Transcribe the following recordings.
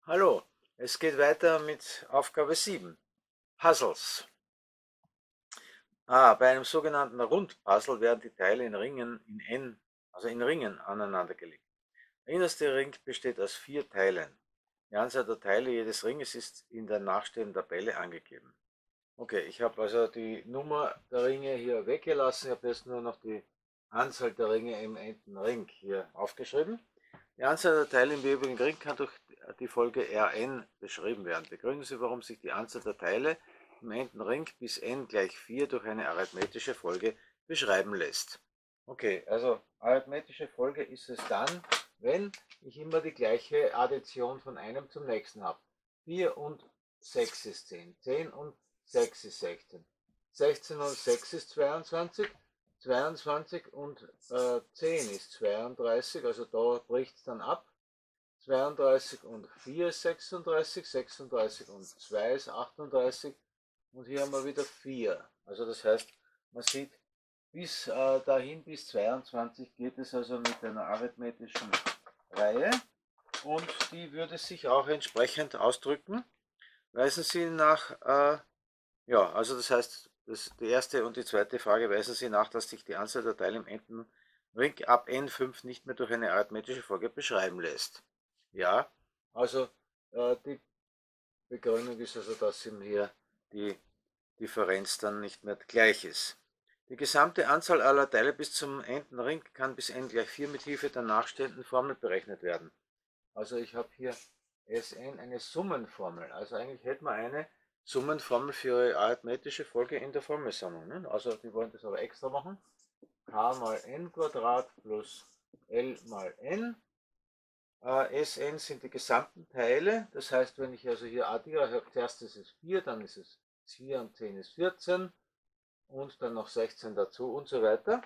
Hallo, es geht weiter mit Aufgabe 7. Puzzles. Bei einem sogenannten Rundpuzzle werden die Teile in Ringen in Ringen aneinandergelegt. Der innerste Ring besteht aus 4 Teilen. Die Anzahl der Teile jedes Ringes ist in der nachstehenden Tabelle angegeben. Okay, ich habe also die Nummer der Ringe hier weggelassen. Ich habe jetzt nur noch die Anzahl der Ringe im enden Ring hier aufgeschrieben. Die Anzahl der Teile im jeweiligen Ring kann durch die Folge Rn beschrieben werden. Begründen Sie, warum sich die Anzahl der Teile im enden Ring bis n gleich 4 durch eine arithmetische Folge beschreiben lässt. Okay, also arithmetische Folge ist es dann, wenn ich immer die gleiche Addition von einem zum nächsten habe. 4 und 6 ist 10, 10 und 6 ist 16, 16 und 6 ist 22, 22 und 10 ist 32, also da bricht es dann ab. 32 und 4 ist 36, 36 und 2 ist 38 und hier haben wir wieder 4. Also das heißt, man sieht, bis dahin bis 22 geht es also mit einer arithmetischen Reihe und die würde sich auch entsprechend ausdrücken. Weisen Sie nach, ja, also das heißt, die erste und die zweite Frage weisen Sie nach, dass sich die Anzahl der Teile im Endenring ab n5 nicht mehr durch eine arithmetische Folge beschreiben lässt. Ja, also die Begründung ist also, dass eben hier die Differenz dann nicht mehr gleich ist. Die gesamte Anzahl aller Teile bis zum Endenring kann bis n gleich 4 mit Hilfe der nachstehenden Formel berechnet werden. Also ich habe hier Sn eine Summenformel. Also eigentlich hätte man eine Summenformel für ihre arithmetische Folge in der Formelsammlung. Ne? Also die wollen das aber extra machen. K mal n Quadrat plus L mal n. Sn sind die gesamten Teile. Das heißt, wenn ich also hier addiere, zuerst ist es 4, dann ist es 4 und 10 ist 14 und dann noch 16 dazu und so weiter.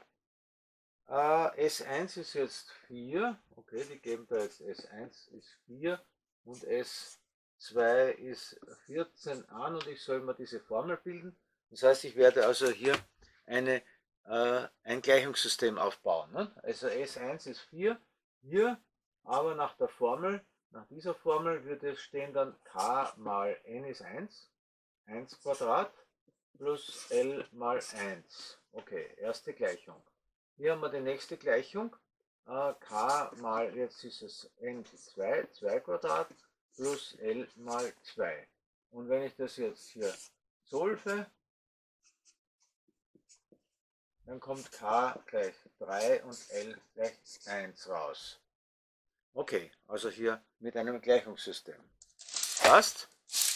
S1 ist jetzt 4, okay, die geben da jetzt S1 ist 4 und S2 ist 14 an und ich soll mal diese Formel bilden. Das heißt, ich werde also hier ein Gleichungssystem aufbauen. Ne? Also S1 ist 4 hier, aber nach dieser Formel würde es stehen dann K mal N ist 1, 1 Quadrat plus L mal 1. Okay, erste Gleichung. Hier haben wir die nächste Gleichung. K mal, jetzt ist es n2, 2 Quadrat plus L mal 2. Und wenn ich das jetzt hier solve, dann kommt K gleich 3 und L gleich 1 raus. Okay, also hier mit einem Gleichungssystem. Passt?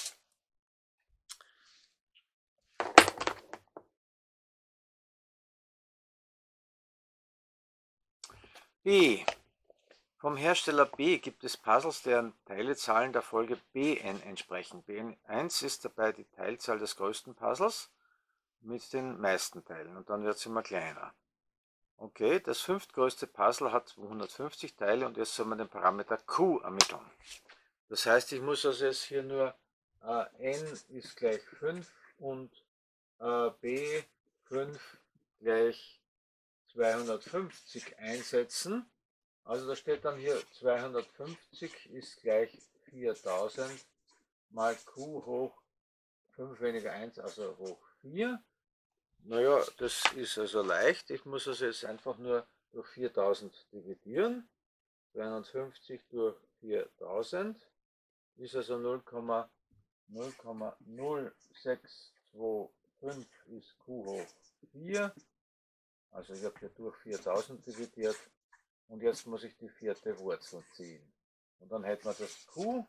B. Vom Hersteller B gibt es Puzzles, deren Teilezahlen der Folge Bn entsprechen. Bn1 ist dabei die Teilzahl des größten Puzzles mit den meisten Teilen und dann wird es immer kleiner. Okay, das fünftgrößte Puzzle hat 250 Teile und jetzt soll man den Parameter Q ermitteln. Das heißt, ich muss also jetzt hier nur n ist gleich 5 und b5 gleich 250 einsetzen. Also da steht dann hier 250 ist gleich 4000 mal q hoch 5 weniger 1, also hoch 4. Naja, das ist also leicht. Ich muss also jetzt einfach nur durch 4000 dividieren. 250 durch 4000 ist also 0,0625 ist q hoch 4. Also ich habe hier durch 4000 dividiert. Und jetzt muss ich die vierte Wurzel ziehen. Und dann hätten wir das Q,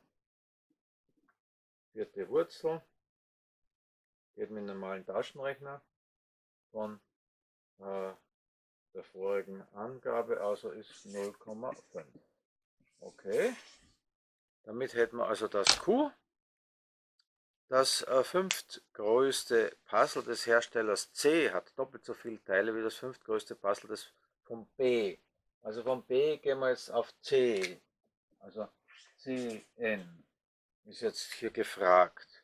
vierte Wurzel, geht mit einem normalen Taschenrechner von der vorigen Angabe, also ist 0,5. Okay, damit hätten wir also das Q. Das fünftgrößte Puzzle des Herstellers C hat doppelt so viele Teile wie das fünftgrößte Puzzle von B. Also von B gehen wir jetzt auf C. Also Cn ist jetzt hier gefragt.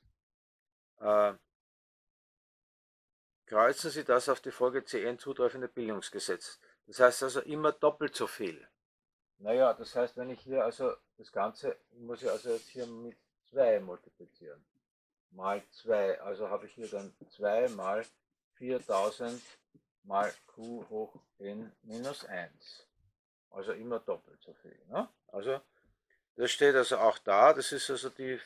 Kreuzen Sie das auf die Folge Cn zutreffende Bildungsgesetz. Das heißt also immer doppelt so viel. Naja, das heißt, wenn ich hier also das Ganze, muss ich also jetzt hier mit 2 multiplizieren. Mal 2, also habe ich hier dann 2 mal 4000 mal q hoch n minus 1. Also immer doppelt so viel. Ne? Also das steht also auch da, das ist also die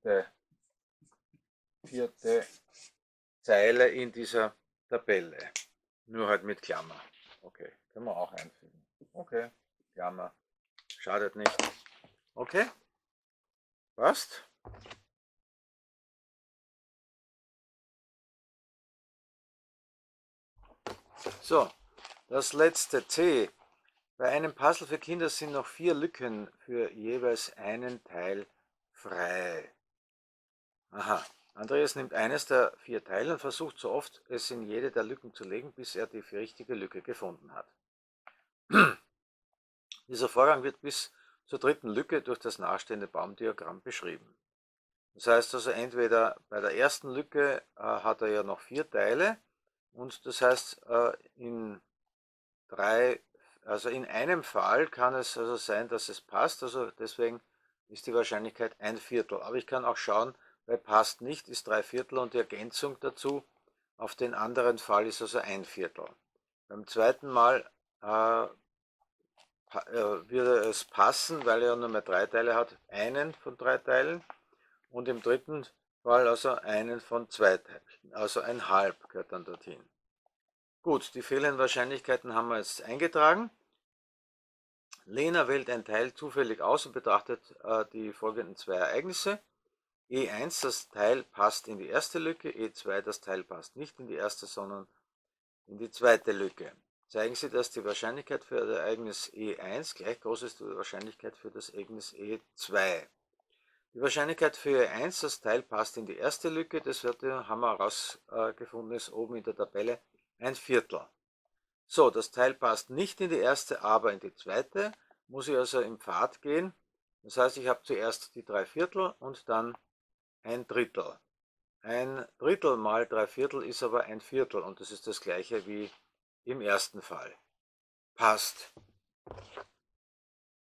vierte Zeile in dieser Tabelle. Nur halt mit Klammer. Okay, können wir auch einfügen. Okay, Klammer. Schadet nicht. Okay, passt. So, das letzte C. Bei einem Puzzle für Kinder sind noch 4 Lücken für jeweils einen Teil frei. Aha. Andreas nimmt eines der 4 Teile und versucht so oft es in jede der Lücken zu legen, bis er die richtige Lücke gefunden hat. Dieser Vorgang wird bis zur dritten Lücke durch das nachstehende Baumdiagramm beschrieben. Das heißt also, entweder bei der ersten Lücke hat er ja noch 4 Teile und das heißt, in einem Fall kann es also sein, dass es passt, also deswegen ist die Wahrscheinlichkeit 1/4. Aber ich kann auch schauen, bei passt nicht ist 3/4 und die Ergänzung dazu auf den anderen Fall ist also 1/4. Beim zweiten Mal würde es passen, weil er nur mehr 3 Teile hat, einen von 3 Teilen und im dritten Fall also einen von 2 Teilen, also ein halb gehört dann dorthin. Gut, die fehlenden Wahrscheinlichkeiten haben wir jetzt eingetragen. Lena wählt ein Teil zufällig aus und betrachtet die folgenden 2 Ereignisse. E1, das Teil passt in die erste Lücke, E2, das Teil passt nicht in die erste, sondern in die zweite Lücke. Zeigen Sie, dass die Wahrscheinlichkeit für das Ereignis E1 gleich groß ist wie die Wahrscheinlichkeit für das Ereignis E2. Die Wahrscheinlichkeit für E1, das Teil passt in die erste Lücke, das haben wir herausgefunden, ist oben in der Tabelle 1/4. So, das Teil passt nicht in die erste, aber in die zweite, muss ich also im Pfad gehen. Das heißt, ich habe zuerst die 3/4 und dann 1/3. 1/3 mal 3/4 ist aber 1/4 und das ist das gleiche wie im ersten Fall. Passt.